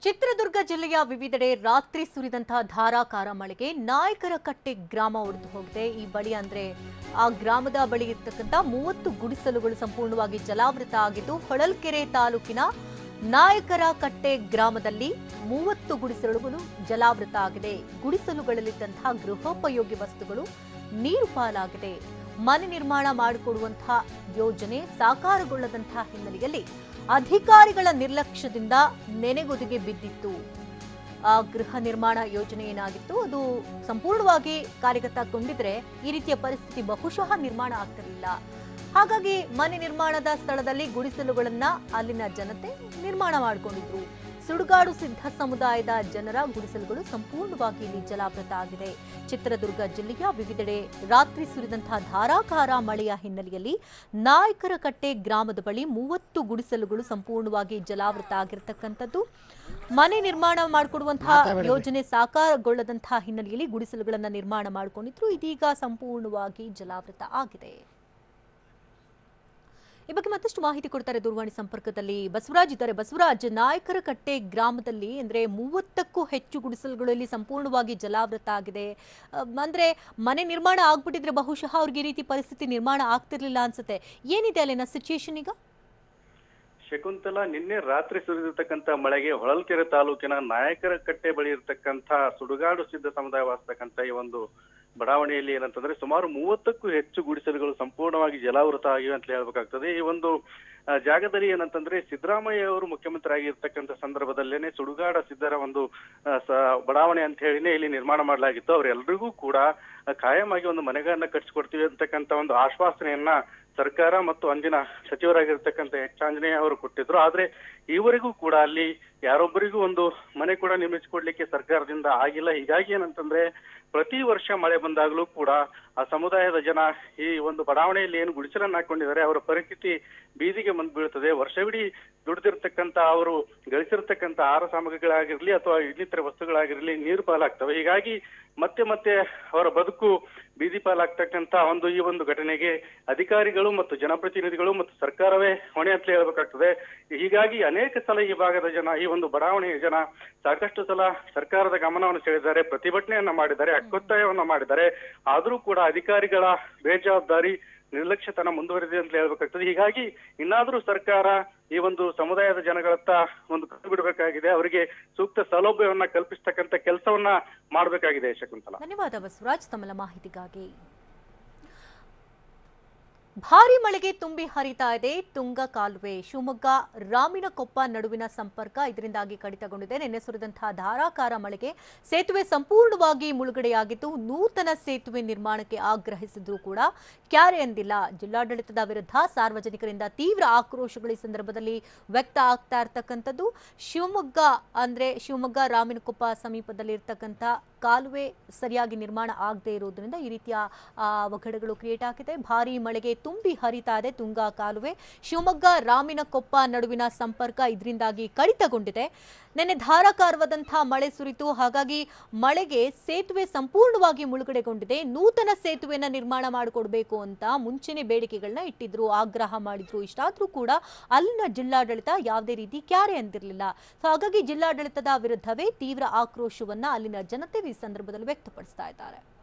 ಚಿತ್ರದುರ್ಗ ಜಿಲ್ಲೆಯ ವಿವಿಧೆಡೆ ರಾತ್ರಿ ಸುರಿದಂತಹ ಧಾರಾಕಾರ ಮಳೆಗೆ ನಾಯಕರಕಟ್ಟೆ ಗ್ರಾಮ ಒಡೆದು ಹೋಗಿದೆ. ಈ ಬಳಿ ಅಂದ್ರೆ ಆ ಗ್ರಾಮದ ಬಳಿ ಇರತಕ್ಕಂತ 30 ಗುಡಿಸಲುಗಳು ಸಂಪೂರ್ಣವಾಗಿ ಜಲಾವೃತ ಆಗಿದ್ದು, ಹೊಳಲ್ಕೆರೆ ತಾಲೂಕಿನ ನಾಯಕರಕಟ್ಟೆ ಗ್ರಾಮದಲ್ಲಿ 30 ಗುಡಿಸಲುಗಳು ಜಲಾವೃತ ಆಗಿದೆ. ಗುಡಿಸಲುಗಳಲ್ಲಿದ್ದಂತಹ ಗೃಹೋಪಯೋಗಿ ವಸ್ತುಗಳು ನೀರು ಪಾಲಾಗಿದೆ. ಮನೆ ನಿರ್ಮಾಣ ಮಾಡಿಕೊಡುವಂತಹ ಯೋಜನೆ ಸಾಕಾರಗೊಳ್ಳದಂತಹ ಹಿನ್ನೆಲೆಯಲ್ಲಿ ಅಧಿಕಾರಿಗಳ ನಿರ್ಲಕ್ಷ್ಯದಿಂದ ನೆನೆಗುದಿಗೆ ಬಿದ್ದಿತ್ತು. ಆ ಗೃಹ ನಿರ್ಮಾಣ ಯೋಜನೆ ಏನಾಗಿತ್ತು ಅದು ಸಂಪೂರ್ಣವಾಗಿ ಕಾರ್ಯಗತಗೊಂಡಿದ್ರೆ ಈ ರೀತಿಯ ಪರಿಸ್ಥಿತಿ ಬಹುಶಃ ನಿರ್ಮಾಣ ಆಗ್ತಿರಲಿಲ್ಲ. ಹಾಗಾಗಿ ಮನೆ ನಿರ್ಮಾಣದ ಸ್ಥಳದಲ್ಲಿ ಗುಡಿಸಲುಗಳನ್ನ ಅಲ್ಲಿನ ಜನತೆ ನಿರ್ಮಾಣ ಮಾಡಿಕೊಂಡಿದ್ರು. ಸುಡುಗಾಡು ಸಿದ್ಧ ಸಮುದಾಯದ ಜನರ ಗುಡಿಸಲುಗಳು ಸಂಪೂರ್ಣವಾಗಿ ಇಲ್ಲಿ ಜಲಾವೃತ ಆಗಿದೆ. ಚಿತ್ರದುರ್ಗ ಜಿಲ್ಲೆಯ ವಿವಿಧೆಡೆ ರಾತ್ರಿ ಸುರಿದಂತಹ ಧಾರಾಕಾರ ಮಳೆಯ ಹಿನ್ನೆಲೆಯಲ್ಲಿ ನಾಯಕರಕಟ್ಟೆ ಗ್ರಾಮದ ಬಳಿ 30 ಗುಡಿಸಲುಗಳು ಸಂಪೂರ್ಣವಾಗಿ ಜಲಾವೃತ ಆಗಿರತಕ್ಕಂಥದ್ದು. ಮನೆ ನಿರ್ಮಾಣ ಮಾಡಿಕೊಡುವಂತಹ ಯೋಜನೆ ಸಾಕಾರಗೊಳ್ಳದಂತಹ ಹಿನ್ನೆಲೆಯಲ್ಲಿ ಗುಡಿಸಲುಗಳನ್ನು ನಿರ್ಮಾಣ ಮಾಡಿಕೊಂಡಿದ್ರು. ಇದೀಗ ಸಂಪೂರ್ಣವಾಗಿ ಜಲಾವೃತ ಆಗಿದೆ. ಈ ಬಗ್ಗೆ ಮತ್ತಷ್ಟು ಮಾಹಿತಿ ಕೊಡ್ತಾರೆ ದೂರವಾಣಿ ಸಂಪರ್ಕದಲ್ಲಿ ಬಸವರಾಜ್ ಇದ್ದಾರೆ. ಬಸವರಾಜ್, ನಾಯಕರಕಟ್ಟೆ ಗ್ರಾಮದಲ್ಲಿ ಅಂದ್ರೆ 30ಕ್ಕೂ ಹೆಚ್ಚು ಗುಡಿಸಲುಗಳಲ್ಲಿ ಸಂಪೂರ್ಣವಾಗಿ ಜಲಾವೃತ ಆಗಿದೆ. ಅಂದ್ರೆ ಮನೆ ನಿರ್ಮಾಣ ಆಗ್ಬಿಟ್ಟಿದ್ರೆ ಬಹುಶಃ ಅವ್ರಿಗೆ ಈ ರೀತಿ ಪರಿಸ್ಥಿತಿ ನಿರ್ಮಾಣ ಆಗ್ತಿರ್ಲಿಲ್ಲ ಅನ್ಸುತ್ತೆ. ಏನಿದೆ ಅಲ್ಲಿನ ಸಿಚುಯೇಷನ್ ಈಗ? ಶಕುಂತಲಾ, ನಿನ್ನೆ ರಾತ್ರಿ ಸುರಿದಿರ್ತಕ್ಕಂಥ ಮಳೆಗೆ ಹೊಳಲ್ಕೆರೆ ತಾಲೂಕಿನ ನಾಯಕರಕಟ್ಟೆ ಬಳಿ ಇರತಕ್ಕಂಥ ಸುಡುಗಾಡು ಸಿದ್ಧ ಸಮುದಾಯ ವಾಸತಕ್ಕಂಥ ಈ ಒಂದು ಬಡಾವಣೆಯಲ್ಲಿ ಏನಂತಂದ್ರೆ ಸುಮಾರು 30ಕ್ಕೂ ಹೆಚ್ಚು ಗುಡಿಸಲುಗಳು ಸಂಪೂರ್ಣವಾಗಿ ಜಲಾವೃತ ಆಗಿವೆ ಅಂತ ಹೇಳ್ಬೇಕಾಗ್ತದೆ. ಈ ಒಂದು ಜಾಗದಲ್ಲಿ ಏನಂತಂದ್ರೆ ಸಿದ್ದರಾಮಯ್ಯ ಅವರು ಮುಖ್ಯಮಂತ್ರಿ ಆಗಿರ್ತಕ್ಕಂಥ ಸಂದರ್ಭದಲ್ಲೇನೆ ಸುಡುಗಾಡ ಸಿದ್ಧರ ಒಂದು ಬಡಾವಣೆ ಅಂತ ಹೇಳಿನೇ ಇಲ್ಲಿ ನಿರ್ಮಾಣ ಮಾಡಲಾಗಿತ್ತು. ಅವರೆಲ್ಲರಿಗೂ ಕೂಡ ಕಾಯಮಾಗಿ ಒಂದು ಮನೆಗಳನ್ನ ಕಟ್ಟಿಸ್ಕೊಡ್ತೀವಿ ಅಂತಕ್ಕಂಥ ಒಂದು ಆಶ್ವಾಸನೆಯನ್ನ ಸರ್ಕಾರ ಮತ್ತು ಅಂದಿನ ಸಚಿವರಾಗಿರ್ತಕ್ಕಂಥ ಎಚ್ ಆಂಜನೇಯ ಅವರು ಕೊಟ್ಟಿದ್ರು. ಆದ್ರೆ ಈವರೆಗೂ ಕೂಡ ಅಲ್ಲಿ ಯಾರೊಬ್ಬರಿಗೂ ಒಂದು ಮನೆ ಕೂಡ ನಿರ್ಮಿಸಿಕೊಡ್ಲಿಕ್ಕೆ ಸರ್ಕಾರದಿಂದ ಆಗಿಲ್ಲ. ಹೀಗಾಗಿ ಏನಂತಂದ್ರೆ ಪ್ರತಿ ವರ್ಷ ಮಳೆ ಬಂದಾಗಲೂ ಕೂಡ ಆ ಸಮುದಾಯದ ಜನ ಈ ಒಂದು ಬಡಾವಣೆಯಲ್ಲಿ ಏನು ಗುಡಿಸಲನ್ನ ಹಾಕೊಂಡಿದ್ದಾರೆ ಅವರ ಪರಿಸ್ಥಿತಿ ಬೀದಿಗೆ ಬಂದು ಬೀಳ್ತದೆ. ವರ್ಷವಿಡೀ ದುಡಿದಿರ್ತಕ್ಕಂಥ ಅವರು ಗಳಿಸಿರ್ತಕ್ಕಂಥ ಆಹಾರ ಸಾಮಗ್ರಿಗಳಾಗಿರ್ಲಿ ಅಥವಾ ಇನ್ನಿತರ ವಸ್ತುಗಳಾಗಿರ್ಲಿ ನೀರು ಪಾಲಾಗ್ತವೆ. ಹೀಗಾಗಿ ಮತ್ತೆ ಮತ್ತೆ ಅವರ ಬದುಕು ಬೀದಿ ಪಾಲಾಗ್ತಕ್ಕಂಥ ಈ ಒಂದು ಘಟನೆಗೆ ಅಧಿಕಾರಿಗಳು ಮತ್ತು ಜನಪ್ರತಿನಿಧಿಗಳು ಮತ್ತು ಸರ್ಕಾರವೇ ಹೊಣೆ ಅಂತ ಹೇಳ್ಬೇಕಾಗ್ತದೆ. ಹೀಗಾಗಿ ಅನೇಕ ಸಲ ಈ ಭಾಗದ ಜನ, ಈ ಒಂದು ಬಡಾವಣೆಯ ಜನ ಸಾಕಷ್ಟು ಸಲ ಸರ್ಕಾರದ ಗಮನವನ್ನು ಸೆಳೆದಿದ್ದಾರೆ, ಪ್ರತಿಭಟನೆಯನ್ನ ಮಾಡಿದ್ದಾರೆ, ಹಕ್ಕೊತ್ತಾಯವನ್ನ ಮಾಡಿದ್ದಾರೆ. ಆದ್ರೂ ಕೂಡ ಅಧಿಕಾರಿಗಳ ಬೇಜವಾಬ್ದಾರಿ ನಿರ್ಲಕ್ಷ್ಯತನ ಮುಂದುವರೆದಿದೆ ಅಂತ ಹೇಳ್ಬೇಕಾಗ್ತದೆ. ಹೀಗಾಗಿ ಇನ್ನಾದ್ರೂ ಸರ್ಕಾರ ಈ ಒಂದು ಸಮುದಾಯದ ಜನಗಳತ್ತ ಒಂದು ಕೈ ಬಿಡಬೇಕಾಗಿದೆ, ಅವರಿಗೆ ಸೂಕ್ತ ಸೌಲಭ್ಯವನ್ನ ಕಲ್ಪಿಸ್ತಕ್ಕಂಥ ಕೆಲಸವನ್ನ ಮಾಡಬೇಕಾಗಿದೆ. ಶಕುಂತಲಾ, ಧನ್ಯವಾದ ಬಸವರಾಜ್ ತಮ್ಮ ಮಾಹಿತಿಗಾಗಿ. ಭಾರಿ ಮಳೆಗೆ ತುಂಬಿ ಹರಿತಾ ಇದೆ ತುಂಗಾ ಕಾಲುವೆ. ಶಿವಮೊಗ್ಗ ರಾಮಿನಕೊಪ್ಪ ನಡುವಿನ ಸಂಪರ್ಕ ಇದರಿಂದಾಗಿ ಕಡಿತಗೊಂಡಿದೆ. ನಿನ್ನೆ ಸುರಿದಂತಹ ಧಾರಾಕಾರ ಮಳೆಗೆ ಸೇತುವೆ ಸಂಪೂರ್ಣವಾಗಿ ಮುಳುಗಡೆಯಾಗಿದ್ದು, ನೂತನ ಸೇತುವೆ ನಿರ್ಮಾಣಕ್ಕೆ ಆಗ್ರಹಿಸಿದ್ರು ಕೂಡ ಕ್ಯಾರೆ ಎಂದಿಲ್ಲ. ಜಿಲ್ಲಾಡಳಿತದ ವಿರುದ್ಧ ಸಾರ್ವಜನಿಕರಿಂದ ತೀವ್ರ ಆಕ್ರೋಶಗಳು ಈ ಸಂದರ್ಭದಲ್ಲಿ ವ್ಯಕ್ತ ಆಗ್ತಾ ಇರ್ತಕ್ಕಂಥದ್ದು. ಶಿವಮೊಗ್ಗ ರಾಮಿನಕೊಪ್ಪ ಸಮೀಪದಲ್ಲಿ ಇರ್ತಕ್ಕಂಥ ಕಾಲುವೆ ಸರಿಯಾಗಿ ನಿರ್ಮಾಣ ಆಗದೆ ಇರೋದ್ರಿಂದ ಈ ರೀತಿಯ ಅವಘಡಗಳು ಕ್ರಿಯೇಟ್ ಆಗಿದೆ. ಭಾರಿ ಮಳೆಗೆ ತುಂಬಿ ಹರಿತಾ ಇದೆ ತುಂಗಾ ಕಾಲುವೆ. ಶಿವಮೊಗ್ಗ ರಾಮಿನಕೊಪ್ಪ ನಡುವಿನ ಸಂಪರ್ಕ ಇದರಿಂದಾಗಿ ಕಡಿತಗೊಂಡಿದೆ. ನಿನ್ನೆ ಧಾರಾಕಾರವಾದಂತಹ ಮಳೆ ಸುರಿತು. ಹಾಗಾಗಿ ಮಳೆಗೆ ಸೇತುವೆ ಸಂಪೂರ್ಣವಾಗಿ ಮುಳುಗಡೆಗೊಂಡಿದೆ. ನೂತನ ಸೇತುವೆನ ನಿರ್ಮಾಣ ಮಾಡಿಕೊಡ್ಬೇಕು ಅಂತ ಮುಂಚೆನೆ ಬೇಡಿಕೆಗಳನ್ನ ಇಟ್ಟಿದ್ರು, ಆಗ್ರಹ ಮಾಡಿದ್ರು. ಇಷ್ಟಾದ್ರೂ ಕೂಡ ಅಲ್ಲಿನ ಜಿಲ್ಲಾಡಳಿತ ಯಾವುದೇ ರೀತಿ ಕ್ಯಾರೆ ಅಂದಿರಲಿಲ್ಲ. ಹಾಗಾಗಿ ಜಿಲ್ಲಾಡಳಿತದ ವಿರುದ್ಧವೇ ತೀವ್ರ ಆಕ್ರೋಶವನ್ನ ಅಲ್ಲಿನ ಜನತೆ ಈ ಸಂದರ್ಭದಲ್ಲಿ ವ್ಯಕ್ತಪಡಿಸ್ತಾ ಇದ್ದಾರೆ.